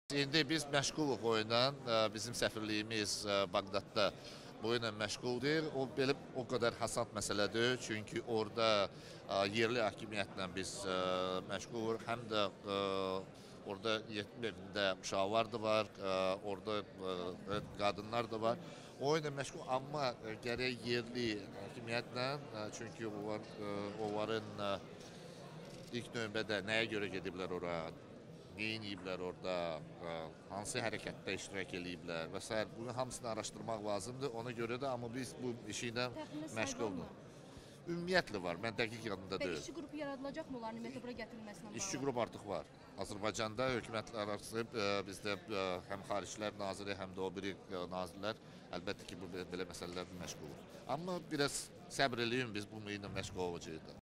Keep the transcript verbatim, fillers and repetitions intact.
İndi biz məşğuluq oyunla, bizim səfirliyimiz Bağdadda bu oyunla məşğuldur. O belə o qədər hasad məsələdir, çünki orada yerli hakimiyyətlə biz məşğuluq, həm də orada yetim evində uşaqlar da var, orada qadınlar da var. O oyunla məşğul, amma gərək yerli hakimiyyətlə, çünki onların ilk növbədə nəyə görə gediblər ora, neyin yiyiblər orada, hansı hərəkətdə iştirak ediblər və s. Bunu hamısını araşdırmaq lazımdır. Ona görə də, amma biz bu işi ilə məşğuldur. Ümumiyyətlə var, mən dəqiq yanında deyil. Bəs işçi qrupu yaradılacaq mı onların ümumiyyətlə bura gətirilməsinə bağlı? İşçi qrupu artıq var. Azərbaycanda hökumətlər arası bizdə həm Xaricilər Naziri, həm də o biri nazirlər əlbəttə ki, bu belə məsələlərlə məşğuldur. Amma biraz səbr eləyin, biz bu ilə məşğul olacağıq.